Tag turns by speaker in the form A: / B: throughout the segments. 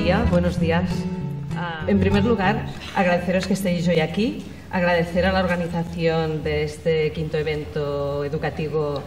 A: María, buenos días. En primer lugar, agradeceros que estéis hoy aquí, agradecer a la organización de este quinto evento educativo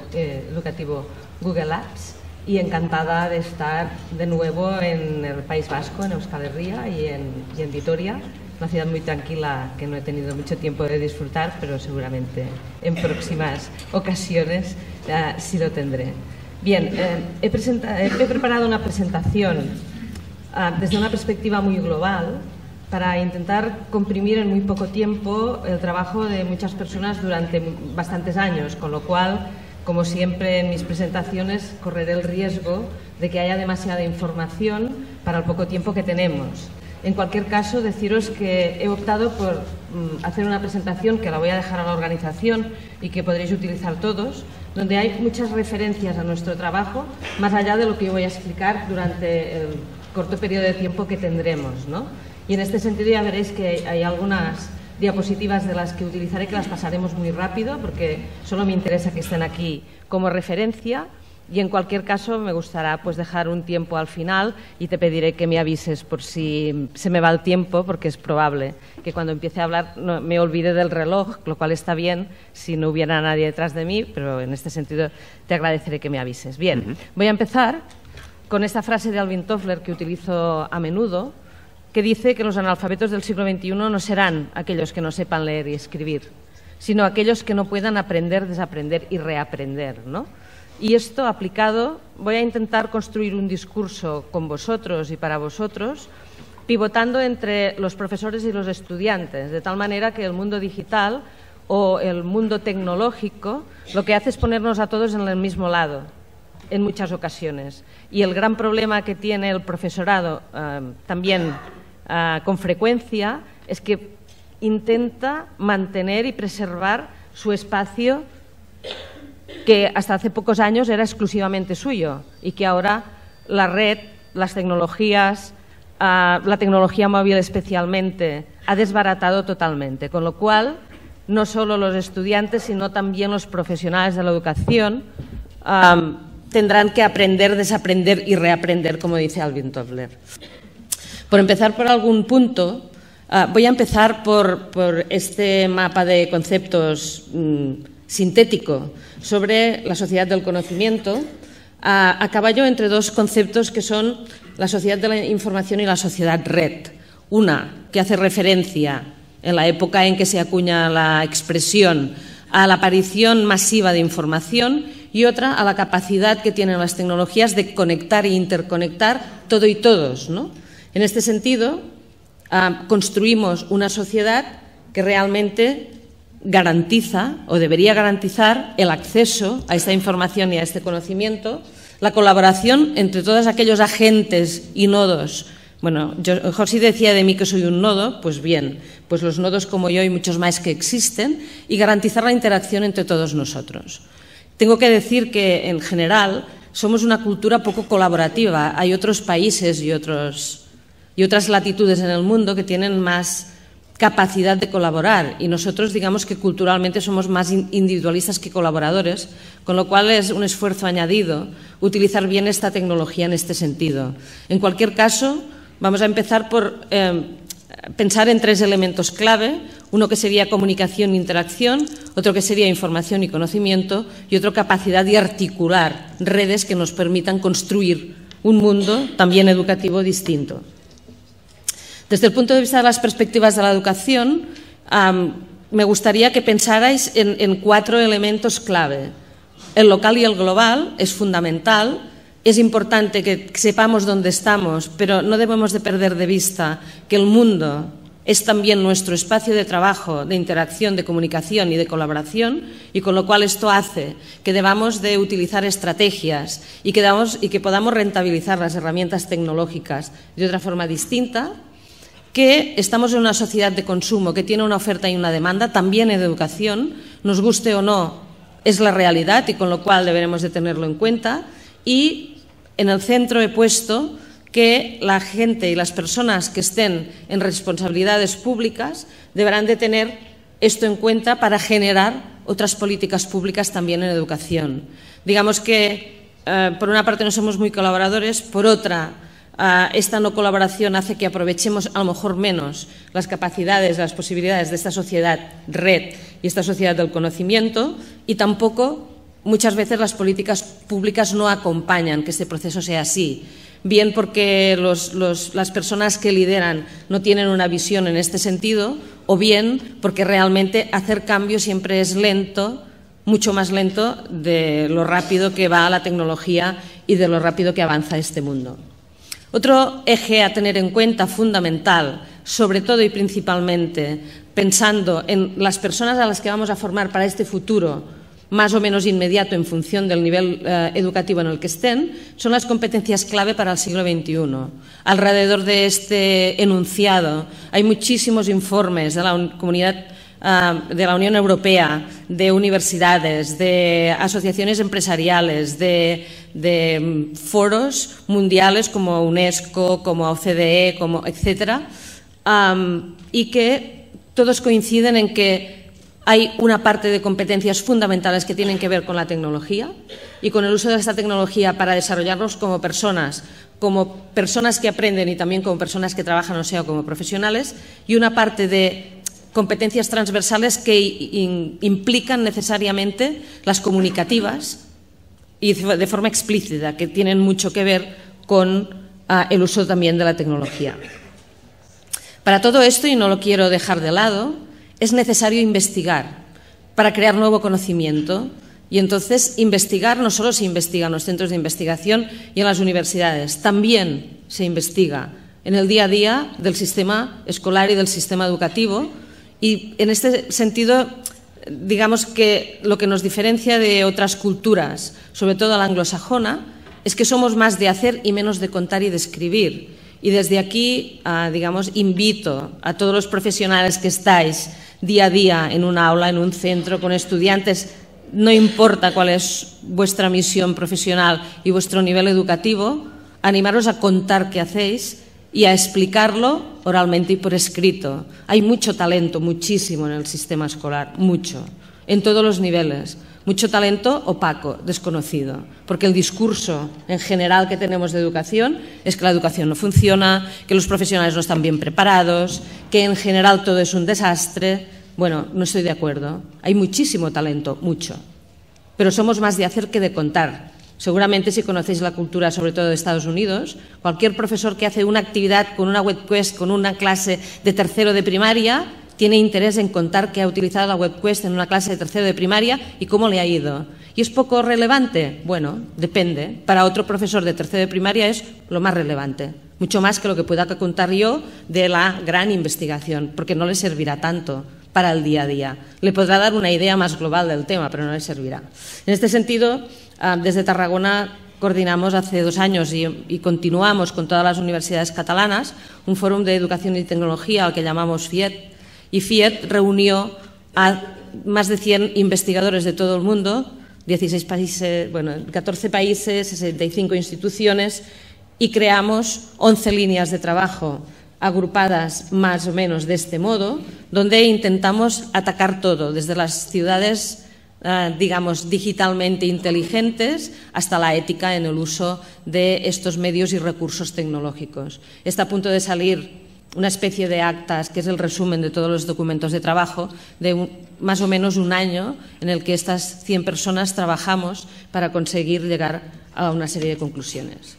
A: Google Apps y encantada de estar de nuevo en el País Vasco, en Euskal Herria y en Vitoria, una ciudad muy tranquila que no he tenido mucho tiempo de disfrutar, pero seguramente en próximas ocasiones sí lo tendré. Bien, he preparado una presentación desde una perspectiva muy global para intentar comprimir en muy poco tiempo el trabajo de muchas personas durante bastantes años, con lo cual, como siempre en mis presentaciones, correré el riesgo de que haya demasiada información para el poco tiempo que tenemos. En cualquier caso, deciros que he optado por hacer una presentación que la voy a dejar a la organización y que podréis utilizar todos, donde hay muchas referencias a nuestro trabajo, más allá de lo que yo voy a explicar durante el corto periodo de tiempo que tendremos, ¿no? Y en este sentido ya veréis que hay algunas diapositivas de las que utilizaré que las pasaremos muy rápido porque solo me interesa que estén aquí como referencia. Y en cualquier caso me gustará pues dejar un tiempo al final y te pediré que me avises por si se me va el tiempo, porque es probable que cuando empiece a hablar me olvide del reloj, lo cual está bien si no hubiera nadie detrás de mí, pero en este sentido te agradeceré que me avises. Bien, voy a empezar con esta frase de Alvin Toffler que utilizo a menudo, que dice que los analfabetos del siglo XXI no serán aquellos que no sepan leer y escribir, sino aquellos que no puedan aprender, desaprender y reaprender, ¿no? Y esto aplicado, voy a intentar construir un discurso con vosotros y para vosotros, pivotando entre los profesores y los estudiantes, de tal manera que el mundo digital o el mundo tecnológico lo que hace es ponernos a todos en el mismo lado, en muchas ocasiones. Y el gran problema que tiene el profesorado también con frecuencia es que intenta mantener y preservar su espacio que hasta hace pocos años era exclusivamente suyo y que ahora la red, las tecnologías, la tecnología móvil especialmente, ha desbaratado totalmente. Con lo cual, no solo los estudiantes, sino también los profesionales de la educación tendrán que aprender, desaprender y reaprender, como dice Alvin Toffler. Por empezar por algún punto, voy a empezar por este mapa de conceptos sintético sobre la sociedad del conocimiento, a caballo entre dos conceptos que son la sociedad de la información y la sociedad red. Una que hace referencia, en la época en que se acuña la expresión, a la aparición masiva de información, y otra a la capacidad que tienen las tecnologías de conectar e interconectar todo y todos, ¿no? En este sentido, construimos una sociedad que realmente garantiza o debería garantizar el acceso a esta información y a este conocimiento, la colaboración entre todos aquellos agentes y nodos. Bueno, José decía de mí que soy un nodo, pues bien, pues los nodos como yo y muchos más que existen, y garantizar la interacción entre todos nosotros. Tengo que decir que, en general, somos una cultura poco colaborativa. Hay otros países y otras latitudes en el mundo que tienen más capacidad de colaborar y nosotros, digamos que culturalmente somos más individualistas que colaboradores, con lo cual es un esfuerzo añadido utilizar bien esta tecnología en este sentido. En cualquier caso, vamos a empezar por pensar en tres elementos clave, uno que sería comunicación e interacción, otro que sería información y conocimiento y otro capacidad de articular redes que nos permitan construir un mundo también educativo distinto. Desde el punto de vista de las perspectivas de la educación, me gustaría que pensarais en cuatro elementos clave. El local y el global es fundamental. Es importante que sepamos dónde estamos, pero no debemos de perder de vista que el mundo es también nuestro espacio de trabajo, de interacción, de comunicación y de colaboración, y con lo cual esto hace que debamos de utilizar estrategias y que podamos rentabilizar las herramientas tecnológicas de otra forma distinta, que estamos en una sociedad de consumo que tiene una oferta y una demanda, también en educación, nos guste o no, es la realidad y con lo cual deberemos de tenerlo en cuenta. Y en el centro he puesto que la gente y las personas que estén en responsabilidades públicas deberán de tener esto en cuenta para generar otras políticas públicas también en educación. Digamos que, por una parte, no somos muy colaboradores, por otra,
B: esta no colaboración hace que aprovechemos a lo mejor menos las capacidades, las posibilidades de esta sociedad red y esta sociedad del conocimiento, y tampoco muchas veces las políticas públicas no acompañan que este proceso sea así, bien porque las personas que lideran no tienen una visión en este sentido, o bien porque realmente hacer cambio siempre es lento, mucho más lento de lo rápido que va la tecnología y de lo rápido que avanza este mundo. Otro eje a tener en cuenta fundamental, sobre todo y principalmente pensando en las personas a las que vamos a formar para este futuro más o menos inmediato en función del nivel educativo en el que estén, son las competencias clave para el siglo XXI. Alrededor de este enunciado hay muchísimos informes de la comunidad de la Unión Europea, de universidades, de asociaciones empresariales, de foros mundiales como UNESCO, como OCDE, etcétera, y que todos coinciden en que hay una parte de competencias fundamentales que tienen que ver con la tecnología y con el uso de esta tecnología para desarrollarnos como personas que aprenden y también como personas que trabajan, o sea, como profesionales, y una parte de competencias transversales que implican necesariamente las comunicativas y de forma explícita, que tienen mucho que ver con el uso también de la tecnología. Para todo esto, y no lo quiero dejar de lado, es necesario investigar para crear nuevo conocimiento. Y entonces investigar no solo se investiga en los centros de investigación y en las universidades, también se investiga en el día a día del sistema escolar y del sistema educativo. Y en este sentido, digamos que lo que nos diferencia de otras culturas, sobre todo la anglosajona, es que somos más de hacer y menos de contar y de escribir. Y desde aquí, digamos, invito a todos los profesionales que estáis día a día en un aula, en un centro, con estudiantes, no importa cuál es vuestra misión profesional y vuestro nivel educativo, animaros a contar qué hacéis y a explicarlo oralmente y por escrito. Hay mucho talento, muchísimo en el sistema escolar, mucho, en todos los niveles. Mucho talento opaco, desconocido, porque el discurso en general que tenemos de educación es que la educación no funciona, que los profesionales no están bien preparados, que en general todo es un desastre. Bueno, no estoy de acuerdo. Hay muchísimo talento, mucho, pero somos más de hacer que de contar. Seguramente, si conocéis la cultura, sobre todo de Estados Unidos, cualquier profesor que hace una actividad con una webquest, con una clase de tercero de primaria, tiene interés en contar que ha utilizado la webquest en una clase de tercero de primaria y cómo le ha ido. ¿Y es poco relevante? Bueno, depende. Para otro profesor de tercero de primaria es lo más relevante, mucho más que lo que pueda contar yo de la gran investigación, porque no le servirá tanto para el día a día. Le podrá dar una idea más global del tema, pero no le servirá. En este sentido, desde Tarragona coordinamos hace 2 años y continuamos con todas las universidades catalanas un fórum de educación y tecnología al que llamamos FIET, y FIET reunió a más de 100 investigadores de todo el mundo, 16 países, 14 países, 65 instituciones, y creamos 11 líneas de trabajo agrupadas más o menos de este modo, donde intentamos atacar todo, desde las ciudades, digamos, digitalmente inteligentes hasta la ética en el uso de estos medios y recursos tecnológicos. Está a punto de salir una especie de actas, que es el resumen de todos los documentos de trabajo, de más o menos 1 año en el que estas 100 personas trabajamos para conseguir llegar a una serie de conclusiones.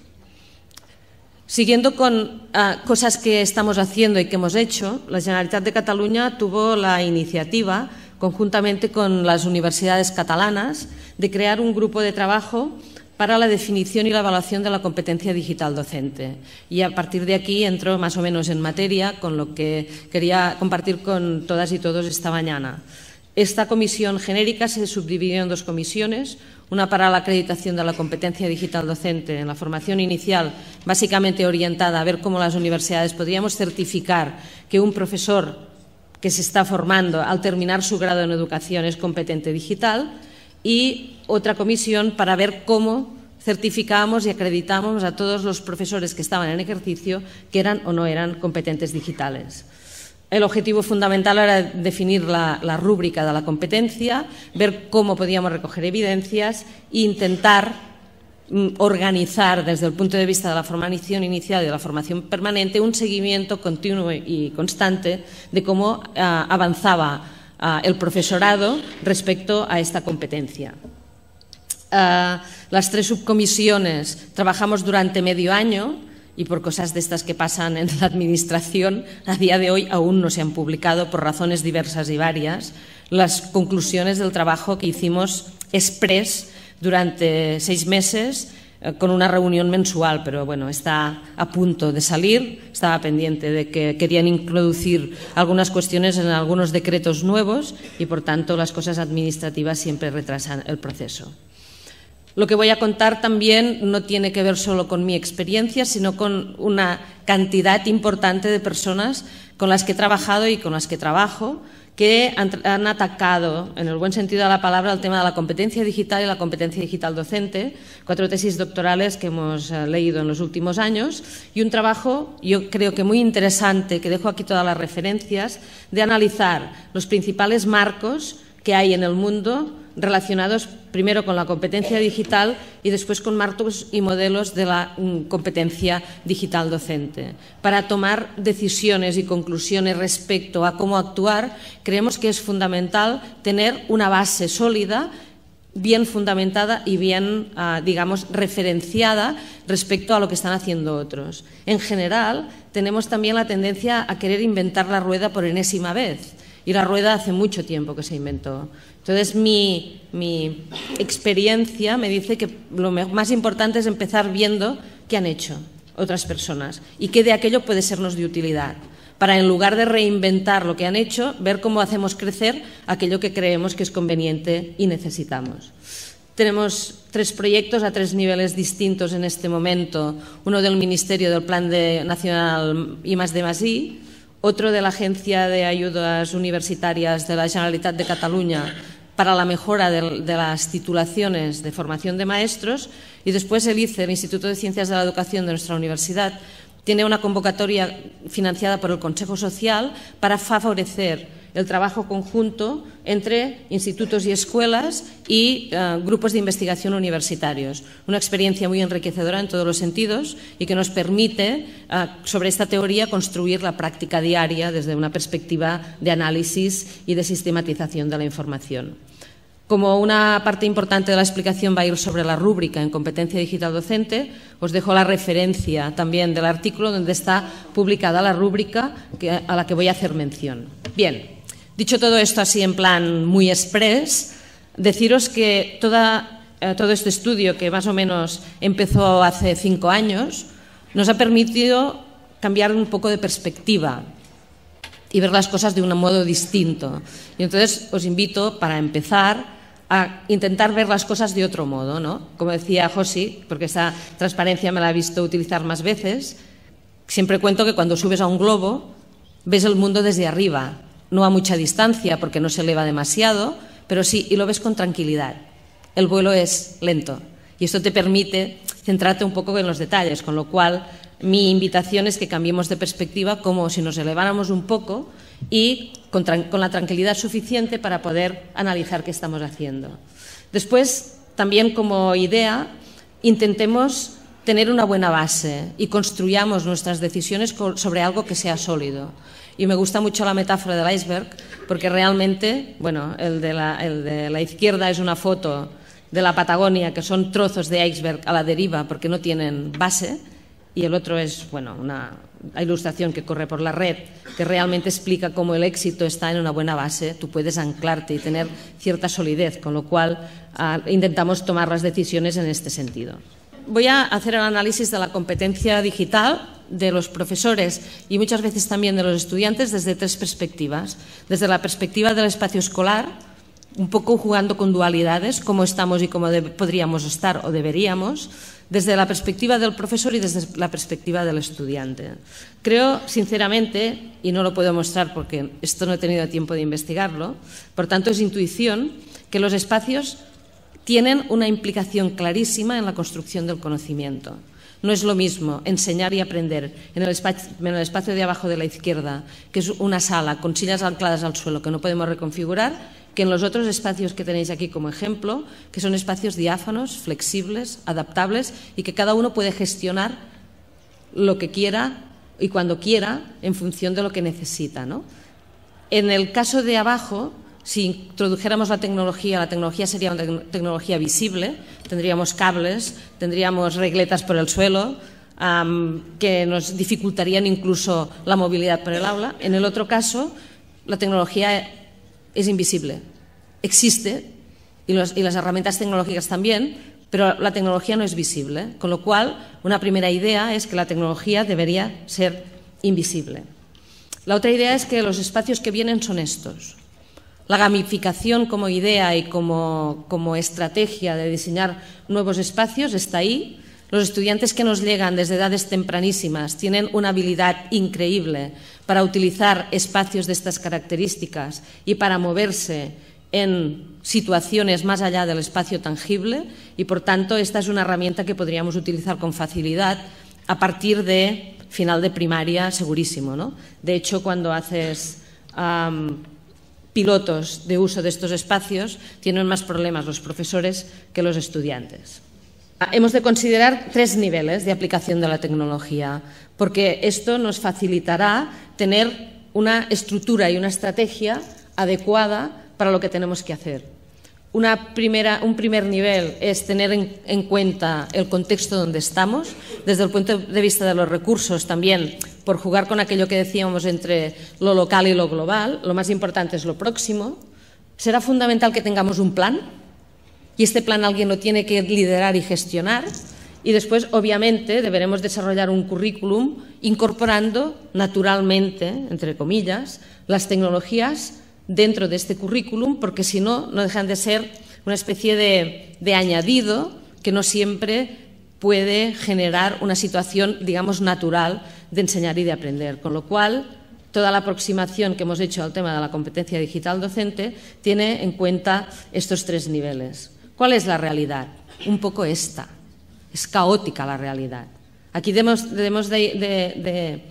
B: Siguiendo con cosas que estamos haciendo y que hemos hecho, la Generalitat de Cataluña tuvo la iniciativa, conjuntamente con las universidades catalanas, de crear un grupo de trabajo para la definición y la evaluación de la competencia digital docente. Y a partir de aquí entro más o menos en materia con lo que quería compartir con todas y todos esta mañana. Esta comisión genérica se subdividió en 2 comisiones, una para la acreditación de la competencia digital docente en la formación inicial, básicamente orientada a ver cómo las universidades podríamos certificar que un profesor que se está formando al terminar su grado en educación es competente digital, y otra comisión para ver cómo certificábamos y acreditábamos a todos los profesores que estaban en ejercicio que eran o no eran competentes digitales. El objetivo fundamental era definir la rúbrica de la competencia, ver cómo podíamos recoger evidencias e intentar organizar desde el punto de vista de la formación inicial y de la formación permanente un seguimiento continuo y constante de cómo avanzaba el profesorado respecto a esta competencia. Las 3 subcomisiones trabajamos durante medio año y por cosas de estas que pasan en la administración, a día de hoy aún no se han publicado por razones diversas y varias las conclusiones del trabajo que hicimos express durante 6 meses con una reunión mensual, pero bueno, está a punto de salir. Estaba pendiente de que querían introducir algunas cuestiones en algunos decretos nuevos y, por tanto, las cosas administrativas siempre retrasan el proceso. Lo que voy a contar también no tiene que ver solo con mi experiencia, sino con una cantidad importante de personas con las que he trabajado y con las que trabajo, que han atacado, en el buen sentido de la palabra, el tema de la competencia digital y la competencia digital docente, 4 tesis doctorales que hemos leído en los últimos años y un trabajo, yo creo que muy interesante, que dejo aquí todas las referencias, de analizar los principales marcos que hay en el mundo relacionados primero con la competencia digital y después con marcos y modelos de la competencia digital docente. Para tomar decisiones y conclusiones respecto a cómo actuar, creemos que es fundamental tener una base sólida, bien fundamentada y bien, digamos, referenciada respecto a lo que están haciendo otros. En general, tenemos también la tendencia a querer inventar la rueda por enésima vez. Y la rueda hace mucho tiempo que se inventó. Entonces, mi experiencia me dice que lo más importante es empezar viendo qué han hecho otras personas y qué de aquello puede sernos de utilidad, para, en lugar de reinventar lo que han hecho, ver cómo hacemos crecer aquello que creemos que es conveniente y necesitamos. Tenemos 3 proyectos a 3 niveles distintos en este momento. Uno del Ministerio del Plan Nacional I+D+I, otro de la Agencia de Ayudas Universitarias de la Generalitat de Cataluña para la mejora de las titulaciones de formación de maestros, y después el ICE, el Instituto de Ciencias de la Educación de nuestra universidad, tiene una convocatoria financiada por el Consejo Social para favorecer el trabajo conjunto entre institutos y escuelas y grupos de investigación universitarios. Una experiencia muy enriquecedora en todos los sentidos y que nos permite, sobre esta teoría, construir la práctica diaria desde una perspectiva de análisis y de sistematización de la información. Como una parte importante de la explicación va a ir sobre la rúbrica en competencia digital docente, os dejo la referencia también del artículo donde está publicada la rúbrica a la que voy a hacer mención. Bien, dicho todo esto así en plan muy express, deciros que todo este estudio, que más o menos empezó hace 5 años, nos ha permitido cambiar un poco de perspectiva y ver las cosas de un modo distinto. Y entonces os invito, para empezar, a intentar ver las cosas de otro modo, ¿no? Como decía Josi, porque esa transparencia me la he visto utilizar más veces, siempre cuento que cuando subes a un globo ves el mundo desde arriba, no a mucha distancia porque no se eleva demasiado, pero sí, y lo ves con tranquilidad. El vuelo es lento y esto te permite centrarte un poco en los detalles, con lo cual mi invitación es que cambiemos de perspectiva, como si nos eleváramos un poco y con la tranquilidad suficiente para poder analizar qué estamos haciendo. Después, también como idea, intentemos tener una buena base y construyamos nuestras decisiones sobre algo que sea sólido. Y me gusta mucho la metáfora del iceberg, porque realmente, bueno, el de la izquierda es una foto de la Patagonia, que son trozos de iceberg a la deriva porque no tienen base, y el otro es, bueno, una ilustración que corre por la red, que realmente explica cómo el éxito está en una buena base. Tú puedes anclarte y tener cierta solidez, con lo cual intentamos tomar las decisiones en este sentido. Voy a hacer el análisis de la competencia digital de los profesores y muchas veces también de los estudiantes desde 3 perspectivas. Desde la perspectiva del espacio escolar, un poco jugando con dualidades, cómo estamos y cómo podríamos estar o deberíamos, desde la perspectiva del profesor y desde la perspectiva del estudiante. Creo, sinceramente, y no lo puedo mostrar porque esto no he tenido tiempo de investigarlo, por tanto es intuición, que los espacios tienen una implicación clarísima en la construcción del conocimiento. No es lo mismo enseñar y aprender en el espacio de abajo de la izquierda, que es una sala con sillas ancladas al suelo que no podemos reconfigurar, que en los otros espacios que tenéis aquí como ejemplo, que son espacios diáfanos, flexibles, adaptables y que cada uno puede gestionar lo que quiera y cuando quiera en función de lo que necesita, ¿no? En el caso de abajo, si introdujéramos la tecnología sería una tecnología visible, tendríamos cables, tendríamos regletas por el suelo, que nos dificultarían incluso la movilidad por el aula. En el otro caso, la tecnología es invisible, existe, y las herramientas tecnológicas también, pero la tecnología no es visible, con lo cual una primera idea es que la tecnología debería ser invisible. La otra idea es que los espacios que vienen son estos. La gamificación como idea y como estrategia de diseñar nuevos espacios está ahí. Los estudiantes que nos llegan desde edades tempranísimas tienen una habilidad increíble para utilizar espacios de estas características y para moverse en situaciones más allá del espacio tangible y, por tanto, esta es una herramienta que podríamos utilizar con facilidad a partir de final de primaria, segurísimo, ¿no? De hecho, cuando haces pilotos de uso de estos espacios, tienen más problemas los profesores que los estudiantes. Hemos de considerar 3 niveles de aplicación de la tecnología, porque esto nos facilitará tener una estructura y una estrategia adecuada para lo que tenemos que hacer. Un primer nivel es tener en cuenta el contexto donde estamos, desde el punto de vista de los recursos también, por jugar con aquello que decíamos entre lo local y lo global. Lo más importante es lo próximo. Será fundamental que tengamos un plan, y este plan alguien lo tiene que liderar y gestionar, y después, obviamente, deberemos desarrollar un currículum incorporando naturalmente, entre comillas, las tecnologías dentro de este currículum, porque si no, no dejan de ser una especie de añadido que no siempre puede generar una situación, digamos, natural de enseñar y de aprender. Con lo cual, toda la aproximación que hemos hecho al tema de la competencia digital docente tiene en cuenta estos 3 niveles. ¿Cuál es la realidad? Un poco esta. Es caótica la realidad. Aquí debemos de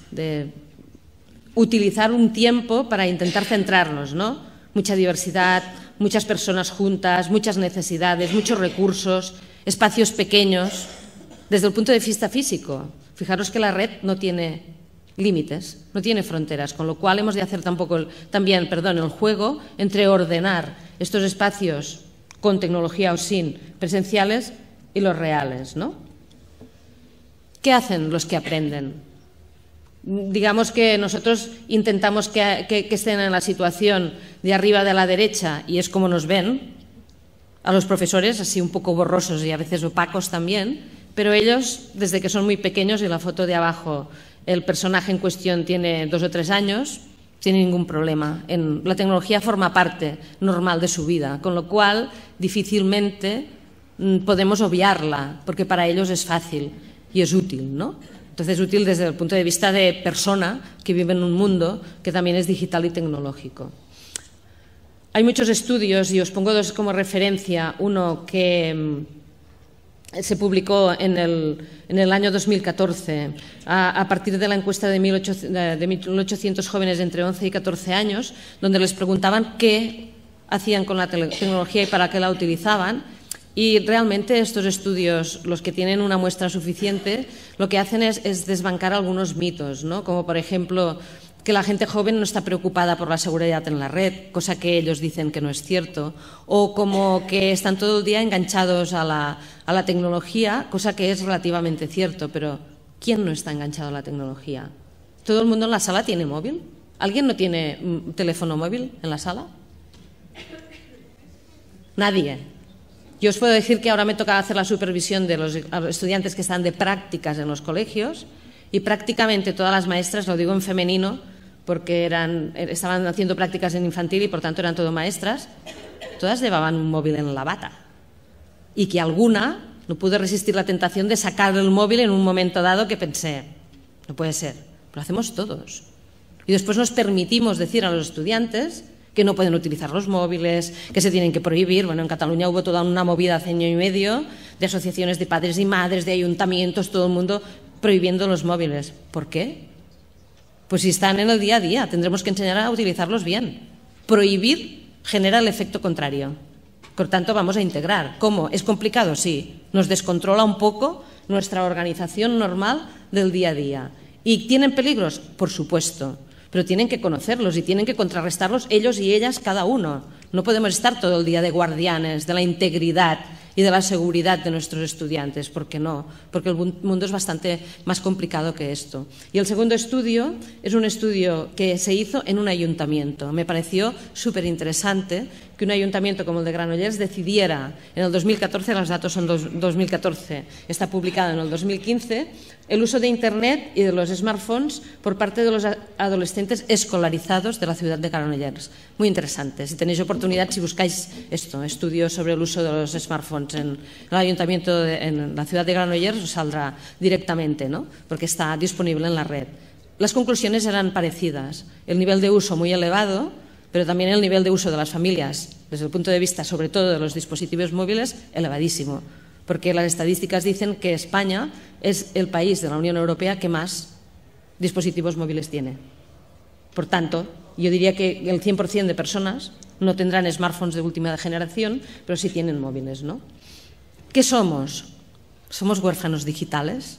B: utilizar un tiempo para intentar centrarnos, ¿no? Mucha diversidad, muchas personas juntas, muchas necesidades, muchos recursos, espacios pequeños. Desde el punto de vista físico, fijaros que la red no tiene límites, no tiene fronteras, con lo cual hemos de hacer también el juego entre ordenar estos espacios con tecnología o sin presenciales y los reales, ¿no? ¿Qué hacen los que aprenden? Digamos que nosotros intentamos que estén en la situación de arriba de la derecha y es como nos ven, a los profesores así un poco borrosos y a veces opacos también, pero ellos, desde que son muy pequeños, y la foto de abajo, el personaje en cuestión tiene 2 o 3 años, sin ningún problema. La tecnología forma parte normal de su vida, con lo cual difícilmente podemos obviarla, porque para ellos es fácil y es útil, ¿no? Entonces, es útil desde el punto de vista de persona que vive en un mundo que también es digital y tecnológico. Hay muchos estudios, y os pongo 2 como referencia. Uno que se publicó en el año 2014 a partir de la encuesta de 1.800 jóvenes de entre 11 y 14 años, donde les preguntaban qué hacían con la tecnología y para qué la utilizaban. Y realmente estos estudios, los que tienen una muestra suficiente, lo que hacen es desbancar algunos mitos, ¿no? Como por ejemplo que la gente joven no está preocupada por la seguridad en la red, cosa que ellos dicen que no es cierto, o como que están todo el día enganchados a la tecnología, cosa que es relativamente cierto, pero ¿quién no está enganchado a la tecnología? ¿Todo el mundo en la sala tiene móvil? ¿Alguien no tiene teléfono móvil en la sala? Nadie. Yo os puedo decir que ahora me toca hacer la supervisión de los estudiantes que están de prácticas en los colegios y prácticamente todas las maestras, lo digo en femenino porque estaban haciendo prácticas en infantil y por tanto eran todo maestras, todas llevaban un móvil en la bata y que alguna no pudo resistir la tentación de sacar el móvil en un momento dado que pensé, no puede ser, lo hacemos todos. Y después nos permitimos decir a los estudiantes que no pueden utilizar los móviles, que se tienen que prohibir. Bueno, en Cataluña hubo toda una movida hace año y medio de asociaciones de padres y madres, de ayuntamientos, todo el mundo prohibiendo los móviles. ¿Por qué? Pues si están en el día a día, tendremos que enseñar a utilizarlos bien. Prohibir genera el efecto contrario. Por tanto, vamos a integrar. ¿Cómo? ¿Es complicado? Sí. Nos descontrola un poco nuestra organización normal del día a día. ¿Y tienen peligros? Por supuesto. Pero tienen que conocerlos y tienen que contrarrestarlos ellos y ellas cada uno. No podemos estar todo el día de guardianes de la integridad y de la seguridad de nuestros estudiantes. ¿Por qué no? Porque el mundo es bastante más complicado que esto. Y el segundo estudio es un estudio que se hizo en un ayuntamiento. Me pareció súper interesante que un ayuntamiento como el de Granollers decidiera en el 2014, los datos son 2014, está publicado en el 2015, el uso de Internet y de los smartphones por parte de los adolescentes escolarizados de la ciudad de Granollers. Muy interesante. Si tenéis oportunidad, si buscáis estudios sobre el uso de los smartphones en el ayuntamiento, en la ciudad de Granollers, os saldrá directamente, ¿no? Porque está disponible en la red. Las conclusiones eran parecidas. El nivel de uso muy elevado, pero también el nivel de uso de las familias, desde el punto de vista sobre todo de los dispositivos móviles, elevadísimo. Porque las estadísticas dicen que España es el país de la Unión Europea que más dispositivos móviles tiene. Por tanto, yo diría que el 100% de personas no tendrán smartphones de última generación, pero sí tienen móviles, ¿no? ¿Qué somos? ¿Somos huérfanos digitales?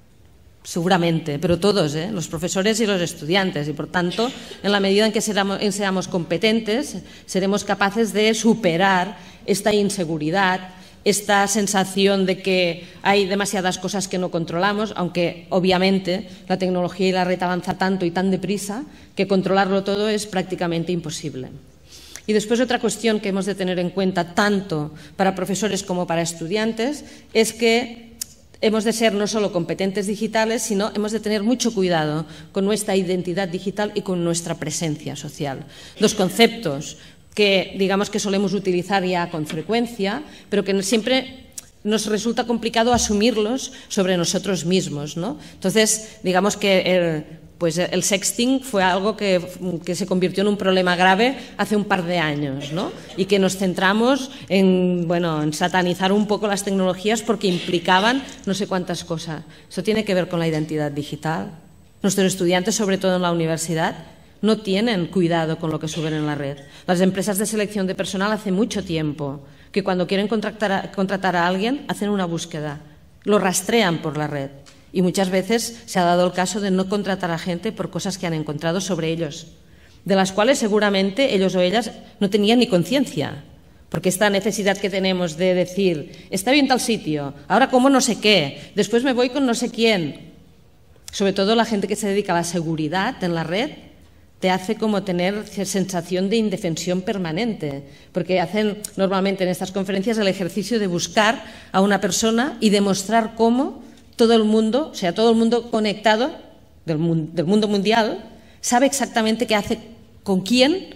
B: Seguramente, pero todos, los profesores y los estudiantes. Y, por tanto, en la medida en que seamos competentes, seremos capaces de superar esta inseguridad, esta sensación de que hay demasiadas cosas que no controlamos, aunque obviamente la tecnología y la red avanza tanto y tan deprisa que controlarlo todo es prácticamente imposible. Y después otra cuestión que hemos de tener en cuenta tanto para profesores como para estudiantes es que hemos de ser no solo competentes digitales, sino hemos de tener mucho cuidado con nuestra identidad digital y con nuestra presencia social. Dos conceptos que digamos que solemos utilizar ya con frecuencia, pero que siempre nos resulta complicado asumirlos sobre nosotros mismos, ¿no? Entonces, digamos que el sexting fue algo que se convirtió en un problema grave hace un par de años, ¿no? Y que nos centramos en satanizar un poco las tecnologías porque implicaban no sé cuántas cosas. Eso tiene que ver con la identidad digital. Nuestros estudiantes, sobre todo en la universidad, no tienen cuidado con lo que suben en la red. Las empresas de selección de personal hace mucho tiempo que cuando quieren contratar a alguien hacen una búsqueda, lo rastrean por la red y muchas veces se ha dado el caso de no contratar a gente por cosas que han encontrado sobre ellos, de las cuales seguramente ellos o ellas no tenían ni conciencia, porque esta necesidad que tenemos de decir, está bien tal sitio, ahora como no sé qué, después me voy con no sé quién, sobre todo la gente que se dedica a la seguridad en la red, te hace como tener sensación de indefensión permanente, porque hacen normalmente en estas conferencias el ejercicio de buscar a una persona y demostrar cómo todo el mundo, o sea, todo el mundo conectado del mundo mundial, sabe exactamente qué hace con quién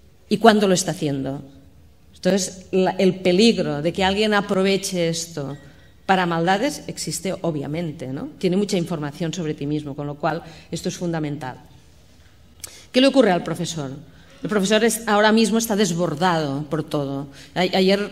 B: y cuándo lo está haciendo. Entonces, el peligro de que alguien aproveche esto para maldades existe obviamente, ¿no? Tiene mucha información sobre ti mismo, con lo cual esto es fundamental. ¿Qué le ocurre al profesor? El profesor ahora mismo está desbordado por todo. Ayer,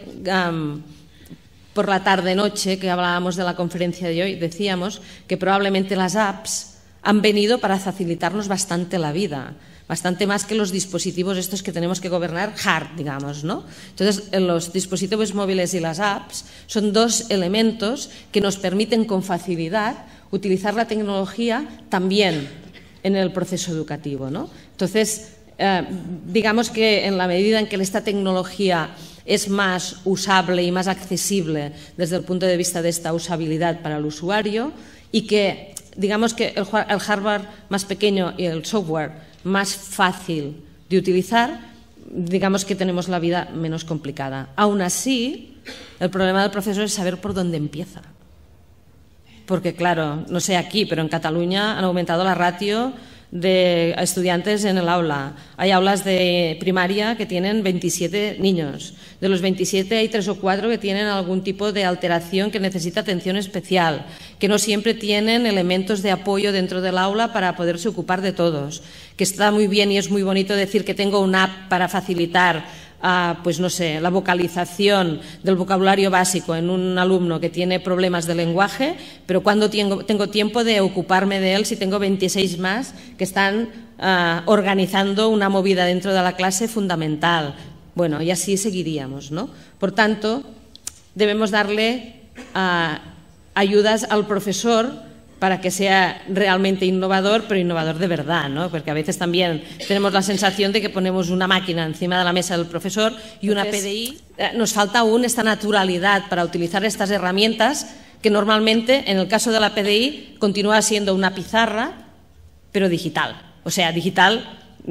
B: por la tarde-noche, que hablábamos de la conferencia de hoy, decíamos que probablemente las apps han venido para facilitarnos bastante la vida, bastante más que los dispositivos estos que tenemos que gobernar hard, digamos, ¿no? Entonces, los dispositivos móviles y las apps son dos elementos que nos permiten con facilidad utilizar la tecnología también en el proceso educativo, ¿no? Entonces, digamos que en la medida en que esta tecnología es más usable y más accesible desde el punto de vista de esta usabilidad para el usuario y que, digamos que el hardware más pequeño y el software más fácil de utilizar, digamos que tenemos la vida menos complicada. Aún así, el problema del profesor es saber por dónde empieza. Porque, claro, no sé aquí, pero en Cataluña han aumentado la ratio de estudiantes en el aula. Hay aulas de primaria que tienen 27 niños. De los 27 hay 3 o 4 que tienen algún tipo de alteración que necesita atención especial, que no siempre tienen elementos de apoyo dentro del aula para poderse ocupar de todos. Que está muy bien y es muy bonito decir que tengo una app para facilitar pues no sé, la vocalización del vocabulario básico en un alumno que tiene problemas de lenguaje, pero cuando tengo tiempo de ocuparme de él si tengo 26 más que están organizando una movida dentro de la clase fundamental. Bueno, y así seguiríamos, ¿no? Por tanto, debemos darle ayudas al profesor para que sea realmente innovador, pero innovador de verdad, ¿no? Porque a veces también tenemos la sensación de que ponemos una máquina encima de la mesa del profesor y una PDI. Nos falta aún esta naturalidad para utilizar estas herramientas que normalmente, en el caso de la PDI, continúa siendo una pizarra, pero digital. O sea, digital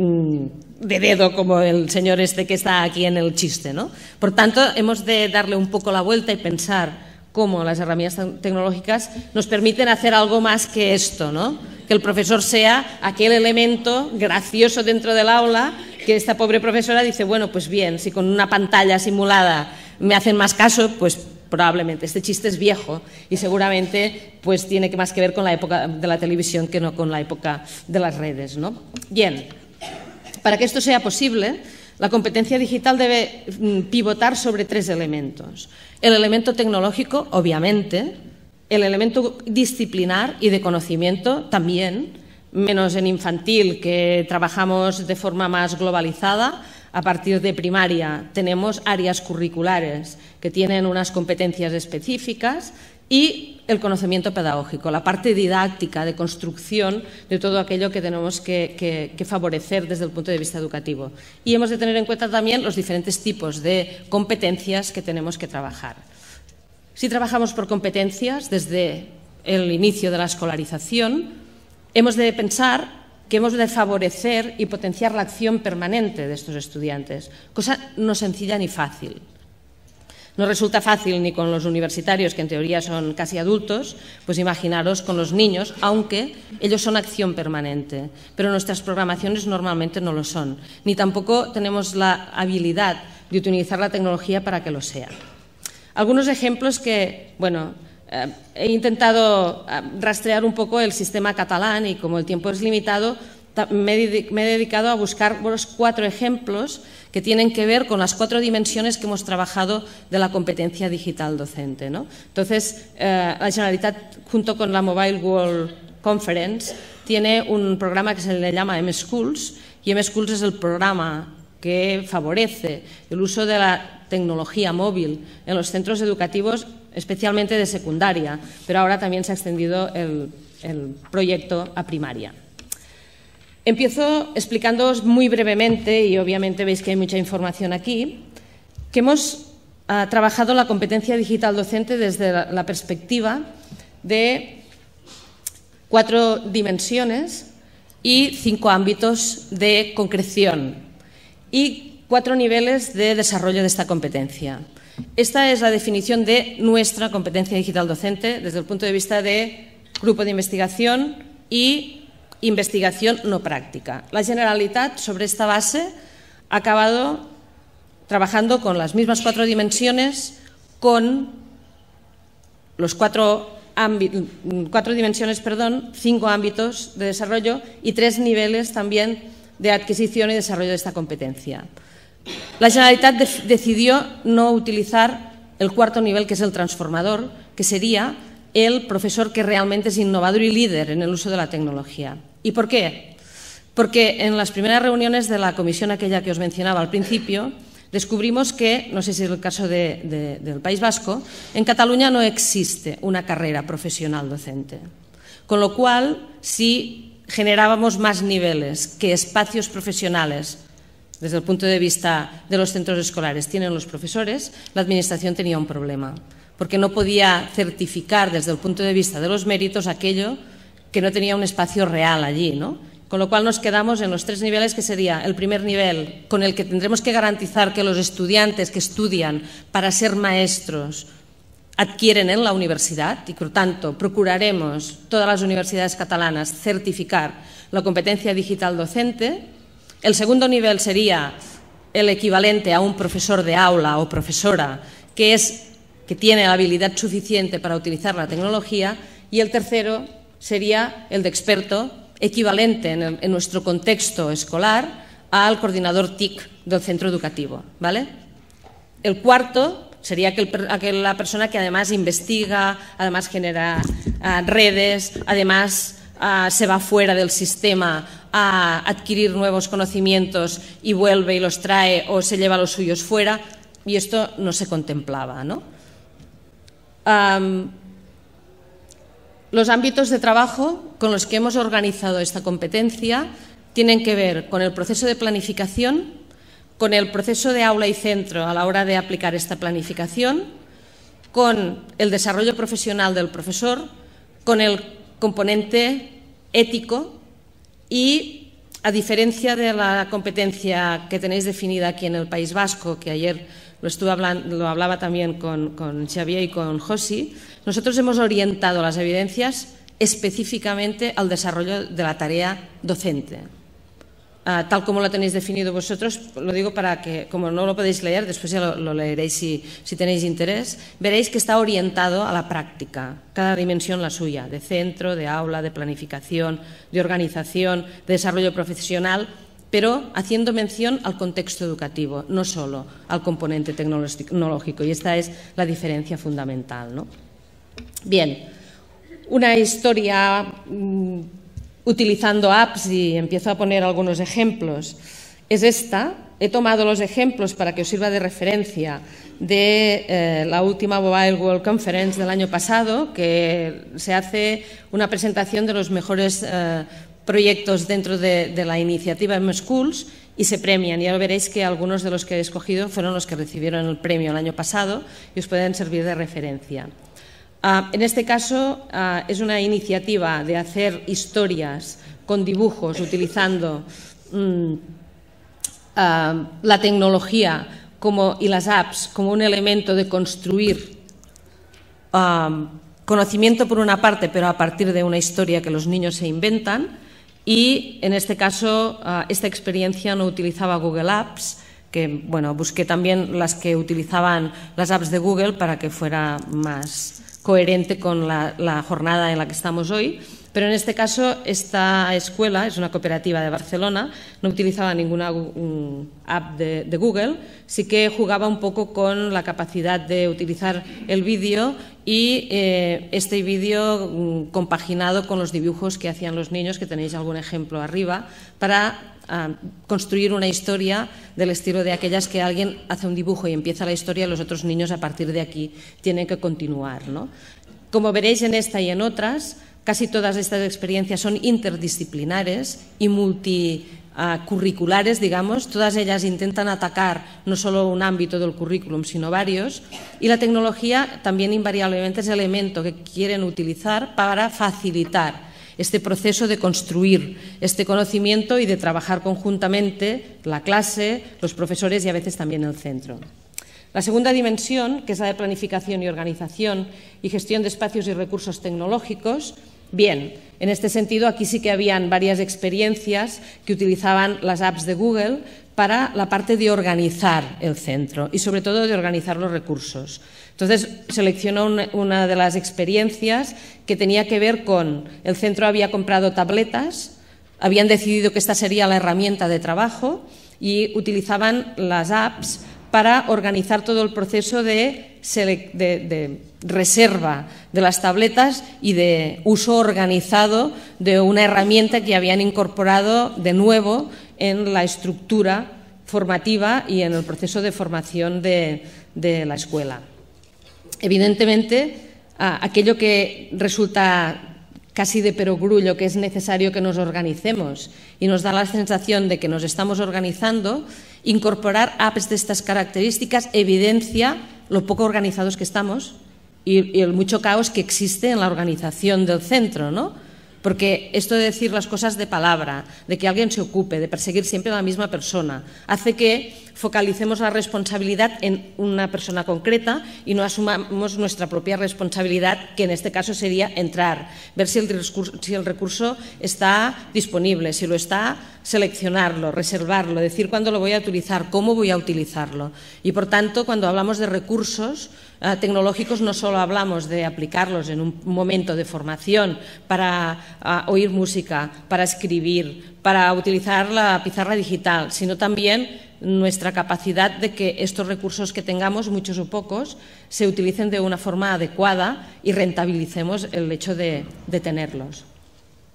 B: de dedo, como el señor este que está aquí en el chiste, ¿no? Por tanto, hemos de darle un poco la vuelta y pensar cómo las herramientas tecnológicas nos permiten hacer algo más que esto, ¿no? Que el profesor sea aquel elemento gracioso dentro del aula, que esta pobre profesora dice, bueno, pues bien, si con una pantalla simulada me hacen más caso, pues probablemente. Este chiste es viejo y seguramente pues tiene más que ver con la época de la televisión que no con la época de las redes, ¿no? Bien, para que esto sea posible, la competencia digital debe pivotar sobre 3 elementos. El elemento tecnológico, obviamente, el elemento disciplinar y de conocimiento también, menos en infantil, que trabajamos de forma más globalizada. A partir de primaria tenemos áreas curriculares que tienen unas competencias específicas y el conocimiento pedagógico, la parte didáctica, de construcción de todo aquello que tenemos que favorecer desde el punto de vista educativo. Y hemos de tener en cuenta también los diferentes tipos de competencias que tenemos que trabajar. Si trabajamos por competencias desde el inicio de la escolarización, hemos de pensar que hemos de favorecer y potenciar la acción permanente de estos estudiantes, cosa no sencilla ni fácil. No resulta fácil ni con los universitarios, que en teoría son casi adultos, pues imaginaros con los niños, aunque ellos son acción permanente, pero nuestras programaciones normalmente no lo son, ni tampoco tenemos la habilidad de utilizar la tecnología para que lo sea. Algunos ejemplos que, bueno, he intentado rastrear un poco el sistema catalán y como el tiempo es limitado, me he dedicado a buscar los 4 ejemplos que tienen que ver con las 4 dimensiones que hemos trabajado de la competencia digital docente, ¿no? Entonces, la Generalitat, junto con la Mobile World Conference, tiene un programa que se le llama M-Schools, y M-Schools es el programa que favorece el uso de la tecnología móvil en los centros educativos, especialmente de secundaria, pero ahora también se ha extendido el proyecto a primaria. Empiezo explicándoos muy brevemente, y obviamente veis que hay mucha información aquí, que hemos trabajado la competencia digital docente desde la perspectiva de 4 dimensiones y 5 ámbitos de concreción y 4 niveles de desarrollo de esta competencia. Esta es la definición de nuestra competencia digital docente desde el punto de vista de grupo de investigación y investigación no práctica. La Generalitat, sobre esta base, ha acabado trabajando con las mismas 4 dimensiones, con los 5 ámbitos de desarrollo y 3 niveles también de adquisición y desarrollo de esta competencia. La Generalitat decidió no utilizar el 4º nivel, que es el transformador, que sería el profesor que realmente es innovador y líder en el uso de la tecnología. ¿Y por qué? Porque en las primeras reuniones de la comisión aquella que os mencionaba al principio, descubrimos que, no sé si es el caso del País Vasco, en Cataluña no existe una carrera profesional docente. Con lo cual, si generábamos más niveles que espacios profesionales desde el punto de vista de los centros escolares tienen los profesores, la Administración tenía un problema, porque no podía certificar desde el punto de vista de los méritos aquello que no tenía un espacio real allí, ¿no? Con lo cual nos quedamos en los 3 niveles, que sería el primer nivel, con el que tendremos que garantizar que los estudiantes que estudian para ser maestros adquieren en la universidad, y por tanto procuraremos todas las universidades catalanas certificar la competencia digital docente. El segundo nivel sería el equivalente a un profesor de aula o profesora que tiene la habilidad suficiente para utilizar la tecnología, y el tercero sería el de experto, equivalente en nuestro contexto escolar al coordinador TIC del centro educativo, ¿vale? El cuarto sería la persona que además investiga, además genera redes, además se va fuera del sistema a adquirir nuevos conocimientos y vuelve y los trae o se lleva los suyos fuera, y esto no se contemplaba, ¿no? Los ámbitos de trabajo con los que hemos organizado esta competencia tienen que ver con el proceso de planificación, con el proceso de aula y centro a la hora de aplicar esta planificación, con el desarrollo profesional del profesor, con el componente ético y, a diferencia de la competencia que tenéis definida aquí en el País Vasco, que ayer lo hablaba también con Xavier y con Josi, nosotros hemos orientado las evidencias específicamente al desarrollo de la tarea docente. Tal como lo tenéis definido vosotros, lo digo para que, como no lo podéis leer, después ya lo leeréis si tenéis interés, veréis que está orientado a la práctica, cada dimensión la suya, de centro, de aula, de planificación, de organización, de desarrollo profesional, pero haciendo mención al contexto educativo, no solo al componente tecnológico, y esta es la diferencia fundamental, ¿no? Bien, una historia utilizando apps, y empiezo a poner algunos ejemplos, es esta. He tomado los ejemplos para que os sirva de referencia de la última Mobile World Conference del año pasado, que se hace una presentación de los mejores proyectos dentro de la iniciativa M-Schools y se premian. Ya veréis que algunos de los que he escogido fueron los que recibieron el premio el año pasado y os pueden servir de referencia. En este caso es una iniciativa de hacer historias con dibujos utilizando la tecnología y las apps como un elemento de construir conocimiento por una parte, pero a partir de una historia que los niños se inventan. Y en este caso esta experiencia no utilizaba Google Apps, que bueno, busqué también las que utilizaban las apps de Google para que fuera más coherente con la jornada en la que estamos hoy, pero en este caso esta escuela, es una cooperativa de Barcelona, no utilizaba ninguna app de Google, sí que jugaba un poco con la capacidad de utilizar el vídeo y este vídeo compaginado con los dibujos que hacían los niños, que tenéis algún ejemplo arriba, para construir una historia del estilo de aquellas que alguien hace un dibujo y empieza la historia y los otros niños a partir de aquí tienen que continuar, ¿no? Como veréis en esta y en otras, casi todas estas experiencias son interdisciplinares y multicurriculares, digamos. Todas ellas intentan atacar no solo un ámbito del currículum, sino varios. Y la tecnología también invariablemente es el elemento que quieren utilizar para facilitar este proceso de construir este conocimiento y de trabajar conjuntamente la clase, los profesores y a veces también el centro. La segunda dimensión, que es la de planificación y organización y gestión de espacios y recursos tecnológicos, bien, en este sentido aquí sí que habían varias experiencias que utilizaban las apps de Google para la parte de organizar el centro y sobre todo de organizar los recursos. Entonces seleccionó una de las experiencias que tenía que ver con el centro había comprado tabletas, habían decidido que esta sería la herramienta de trabajo y utilizaban las apps para organizar todo el proceso de reserva de las tabletas y de uso organizado de una herramienta que habían incorporado de nuevo en la estructura formativa y en el proceso de formación de la escuela. Evidentemente, aquello que resulta casi de perogrullo, que es necesario que nos organicemos y nos da la sensación de que nos estamos organizando, incorporar apps de estas características evidencia lo poco organizados que estamos y el mucho caos que existe en la organización del centro, ¿no? Porque esto de decir las cosas de palabra, de que alguien se ocupe, de perseguir siempre a la misma persona, hace que focalicemos la responsabilidad en una persona concreta y no asumamos nuestra propia responsabilidad, que en este caso sería entrar, ver si el recurso está disponible, si lo está, seleccionarlo, reservarlo, decir cuándo lo voy a utilizar, cómo voy a utilizarlo. Y, por tanto, cuando hablamos de recursos tecnológicos, no solo hablamos de aplicarlos en un momento de formación para oír música, para escribir, para utilizar la pizarra digital, sino también nuestra capacidad de que estos recursos que tengamos, muchos o pocos, se utilicen de una forma adecuada y rentabilicemos el hecho de tenerlos.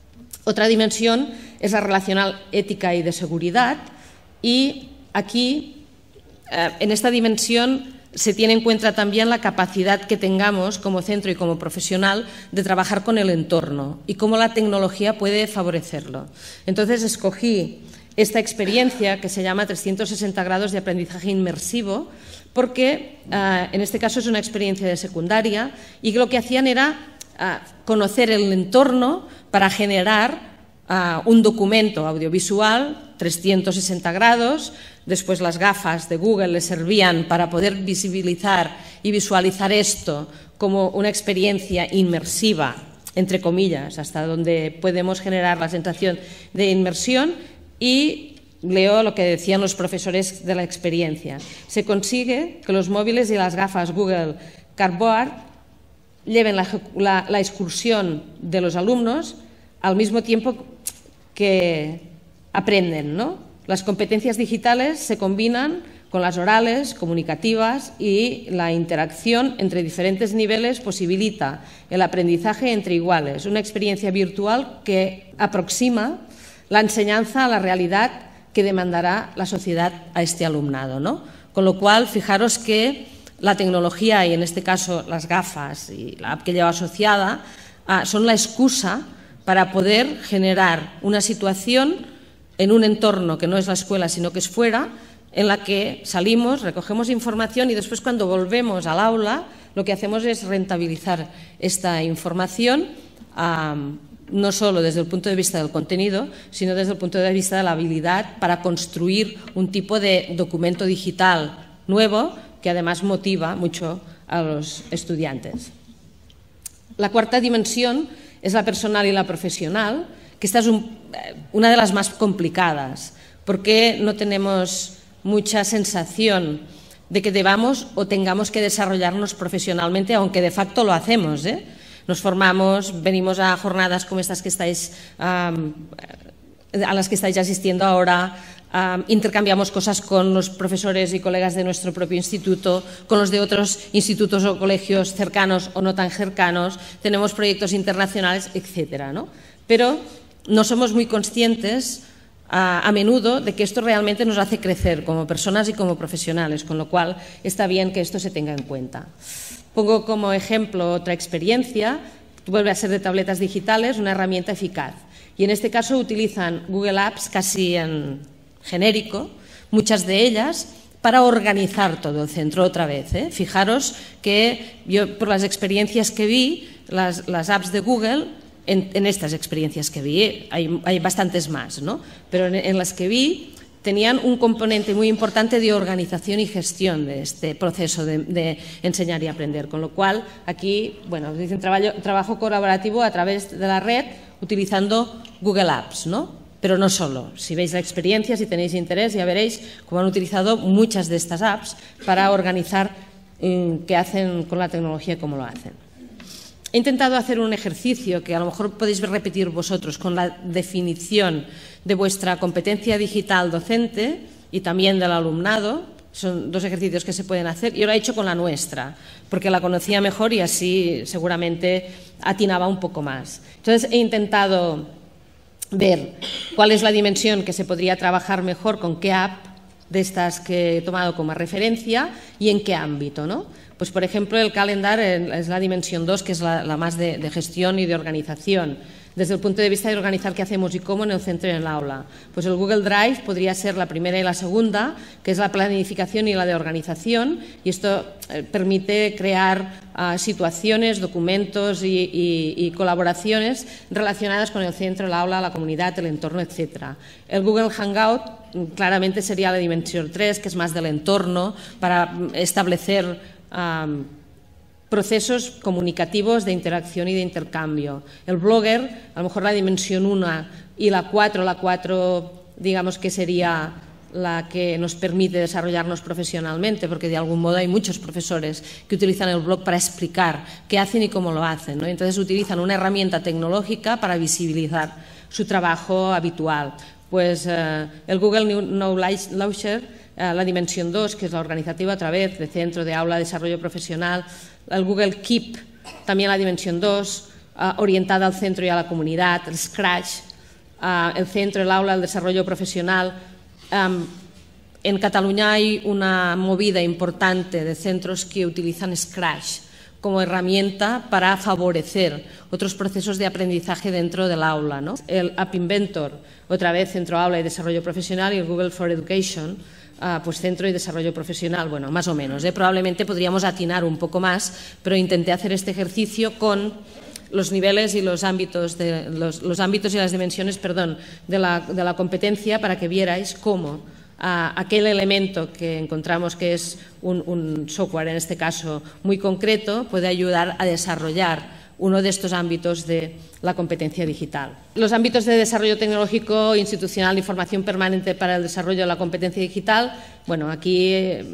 B: Otra dimensión es la relacional ética y de seguridad, y aquí, en esta dimensión, se tiene en cuenta también la capacidad que tengamos como centro y como profesional de trabajar con el entorno y cómo la tecnología puede favorecerlo. Entonces, escogí esta experiencia que se llama 360 grados de aprendizaje inmersivo, porque en este caso es una experiencia de secundaria y lo que hacían era conocer el entorno para generar un documento audiovisual 360 grados. Después las gafas de Google les servían para poder visibilizar y visualizar esto como una experiencia inmersiva, entre comillas, hasta donde podemos generar la sensación de inmersión. Y leo lo que decían los profesores de la experiencia. Se consigue que los móviles y las gafas Google Cardboard lleven la excursión de los alumnos al mismo tiempo que aprenden, ¿no? Las competencias digitales se combinan con las orales, comunicativas, y la interacción entre diferentes niveles posibilita el aprendizaje entre iguales, una experiencia virtual que aproxima la enseñanza a la realidad que demandará la sociedad a este alumnado, ¿no? Con lo cual, fijaros que la tecnología, y en este caso las gafas y la app que lleva asociada, son la excusa para poder generar una situación en un entorno que no es la escuela, sino que es fuera, en la que salimos, recogemos información y después, cuando volvemos al aula, lo que hacemos es rentabilizar esta información, no solo desde el punto de vista del contenido, sino desde el punto de vista de la habilidad para construir un tipo de documento digital nuevo que además motiva mucho a los estudiantes. La cuarta dimensión es la personal y la profesional, que esta es una de las más complicadas, porque no tenemos mucha sensación de que debamos o tengamos que desarrollarnos profesionalmente, aunque de facto lo hacemos, ¿eh? Nos formamos, venimos a jornadas como estas que estáis, a las que estáis asistiendo ahora, intercambiamos cosas con los profesores y colegas de nuestro propio instituto, con los de otros institutos o colegios cercanos o no tan cercanos, tenemos proyectos internacionales, etcétera, ¿no? Pero no somos muy conscientes a menudo de que esto realmente nos hace crecer como personas y como profesionales, con lo cual está bien que esto se tenga en cuenta. Pongo como ejemplo otra experiencia, vuelve a ser de tabletas digitales, una herramienta eficaz. Y en este caso utilizan Google Apps casi en genérico, muchas de ellas, para organizar todo el centro otra vez, ¿eh? Fijaros que yo, por las experiencias que vi, las apps de Google, en estas experiencias que vi, hay bastantes más, ¿no? Pero en las que vi, tenían un componente muy importante de organización y gestión de este proceso de enseñar y aprender, con lo cual aquí, bueno, dicen trabajo colaborativo a través de la red utilizando Google Apps, ¿no? Pero no solo. Si veis la experiencia, si tenéis interés, ya veréis cómo han utilizado muchas de estas apps para organizar qué hacen con la tecnología y cómo lo hacen. He intentado hacer un ejercicio que a lo mejor podéis repetir vosotros con la definición de vuestra competencia digital docente y también del alumnado. Son dos ejercicios que se pueden hacer. Yo lo he hecho con la nuestra, porque la conocía mejor y así seguramente atinaba un poco más. Entonces he intentado ver cuál es la dimensión que se podría trabajar mejor con qué app de estas que he tomado como referencia y en qué ámbito, ¿no? Pues, por ejemplo, el calendar es la dimensión 2, que es la más de gestión y de organización. Desde el punto de vista de organizar qué hacemos y cómo en el centro y en el aula. Pues el Google Drive podría ser la primera y la segunda, que es la planificación y la de organización, y esto permite crear situaciones, documentos y colaboraciones relacionadas con el centro, el aula, la comunidad, el entorno, etc. El Google Hangout claramente sería la dimensión 3, que es más del entorno, para establecer procesos comunicativos de interacción y de intercambio. El Blogger, a lo mejor la dimensión 1 y la 4 digamos que sería la que nos permite desarrollarnos profesionalmente, porque de algún modo hay muchos profesores que utilizan el blog para explicar qué hacen y cómo lo hacen, ¿no? Entonces utilizan una herramienta tecnológica para visibilizar su trabajo habitual. Pues el Google Knowledge Launcher, la dimensión 2, que es la organizativa a través de centro, de aula, desarrollo profesional. El Google Keep, también la dimensión 2, orientada al centro y a la comunidad. El Scratch, el centro, el aula, el desarrollo profesional. En Cataluña hay una movida importante de centros que utilizan Scratch como herramienta para favorecer otros procesos de aprendizaje dentro del aula, ¿no? El App Inventor, otra vez Centro Aula y Desarrollo Profesional, y el Google for Education, pues Centro y Desarrollo Profesional, bueno, más o menos. Probablemente podríamos atinar un poco más, pero intenté hacer este ejercicio con los niveles y los ámbitos, los ámbitos y las dimensiones, perdón, de la competencia, para que vierais cómo aquel elemento que encontramos que es un software, en este caso muy concreto, puede ayudar a desarrollar uno de estos ámbitos de la competencia digital. Los ámbitos de desarrollo tecnológico, institucional y formación permanente para el desarrollo de la competencia digital, bueno, aquí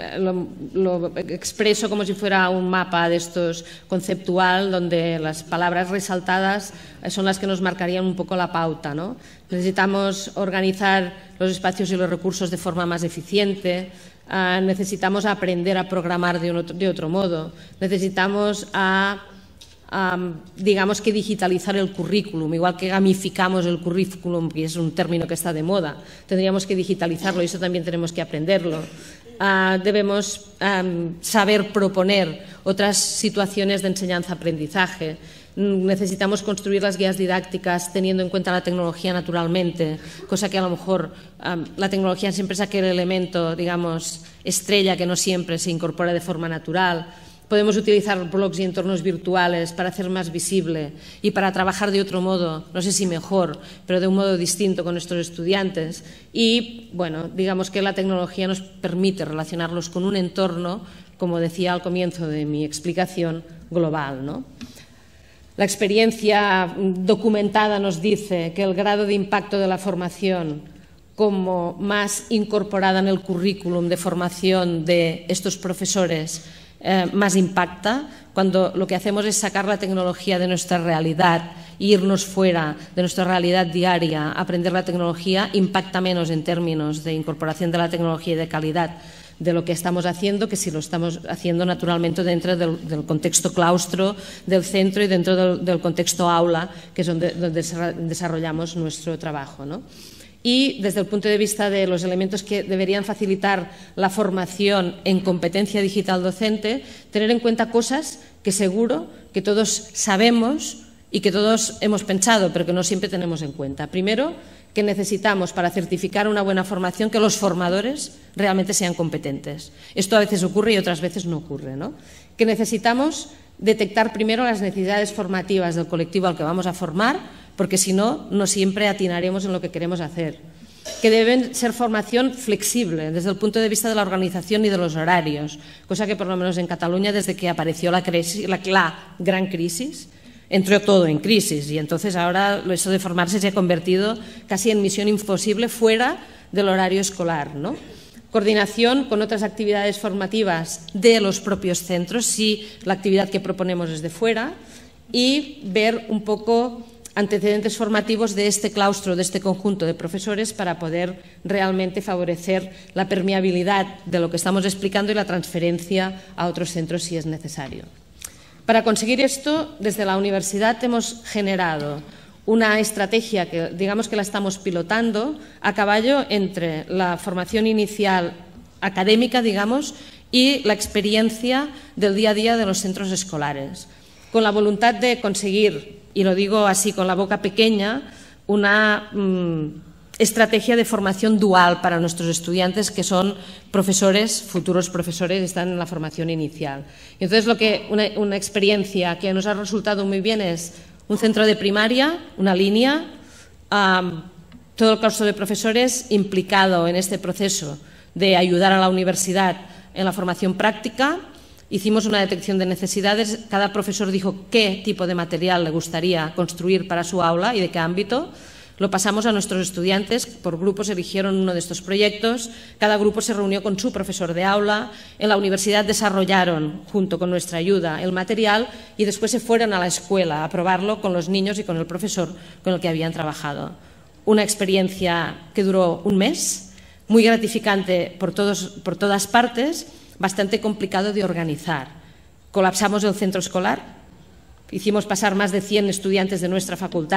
B: lo expreso como si fuera un mapa de estos conceptual, donde las palabras resaltadas son las que nos marcarían un poco la pauta, ¿no? Necesitamos organizar los espacios y los recursos de forma más eficiente, necesitamos aprender a programar de otro modo, necesitamos digamos que digitalizar el currículum, igual que gamificamos el currículum, que es un término que está de moda, tendríamos que digitalizarlo y eso también tenemos que aprenderlo. Debemos saber proponer otras situaciones de enseñanza-aprendizaje. Necesitamos construir las guías didácticas teniendo en cuenta la tecnología naturalmente, cosa que a lo mejor la tecnología siempre es aquel elemento, digamos, estrella que no siempre se incorpora de forma natural. Podemos utilizar blogs y entornos virtuales para hacer más visible y para trabajar de otro modo, no sé si mejor, pero de un modo distinto con nuestros estudiantes. Y, bueno, digamos que la tecnología nos permite relacionarlos con un entorno, como decía al comienzo de mi explicación, global, ¿no? La experiencia documentada nos dice que el grado de impacto de la formación, como más incorporada en el currículum de formación de estos profesores, más impacta, cuando lo que hacemos es sacar la tecnología de nuestra realidad e irnos fuera de nuestra realidad diaria, aprender la tecnología, impacta menos en términos de incorporación de la tecnología y de calidad de lo que estamos haciendo, que si lo estamos haciendo naturalmente dentro del contexto claustro del centro y dentro del contexto aula, que es donde desarrollamos nuestro trabajo, ¿no? Y desde el punto de vista de los elementos que deberían facilitar la formación en competencia digital docente, tener en cuenta cosas que seguro que todos sabemos y que todos hemos pensado, pero que no siempre tenemos en cuenta. Primero, que necesitamos para certificar una buena formación que los formadores realmente sean competentes. Esto a veces ocurre y otras veces no ocurre, ¿no? Que necesitamos detectar primero las necesidades formativas del colectivo al que vamos a formar, porque si no, no siempre atinaremos en lo que queremos hacer. Que deben ser formación flexible desde el punto de vista de la organización y de los horarios, cosa que por lo menos en Cataluña, desde que apareció la gran crisis, entró todo en crisis y entonces ahora eso de formarse se ha convertido casi en misión imposible fuera del horario escolar, ¿no? Coordinación con otras actividades formativas de los propios centros, si la actividad que proponemos es de fuera, y ver un poco antecedentes formativos de este claustro, de este conjunto de profesores, para poder realmente favorecer la permeabilidad de lo que estamos explicando y la transferencia a otros centros si es necesario. Para conseguir esto, desde la universidad hemos generado una estrategia que, digamos que la estamos pilotando a caballo entre la formación inicial académica, digamos, y la experiencia del día a día de los centros escolares, con la voluntad de conseguir, y lo digo así con la boca pequeña, una estrategia de formación dual para nuestros estudiantes que son profesores, futuros profesores, están en la formación inicial. Y entonces una experiencia que nos ha resultado muy bien es un centro de primaria, una línea, todo el claustro de profesores implicado en este proceso de ayudar a la universidad en la formación práctica. Hicimos una detección de necesidades, cada profesor dijo qué tipo de material le gustaría construir para su aula y de qué ámbito. Lo pasamos a nuestros estudiantes, por grupos eligieron uno de estos proyectos, cada grupo se reunió con su profesor de aula, en la universidad desarrollaron, junto con nuestra ayuda, el material y después se fueron a la escuela a probarlo con los niños y con el profesor con el que habían trabajado. Una experiencia que duró un mes, muy gratificante por todas partes, bastante complicado de organizar. Colapsamos el centro escolar, hicimos pasar más de 100 estudiantes de nuestra facultad